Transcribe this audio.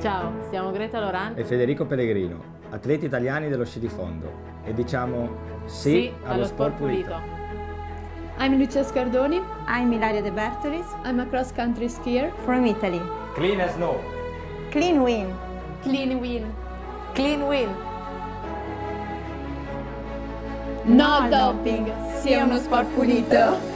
Ciao, siamo Greta Lorante e Federico Pellegrino, atleti italiani dello sci di fondo, e diciamo sì allo sport pulito. I'm Lucia Scardoni. I'm Ilaria De Bertolis. I'm a cross-country skier From Italy. Clean as snow. Clean win. Clean win. Clean win. No doping, sia uno sport pulito.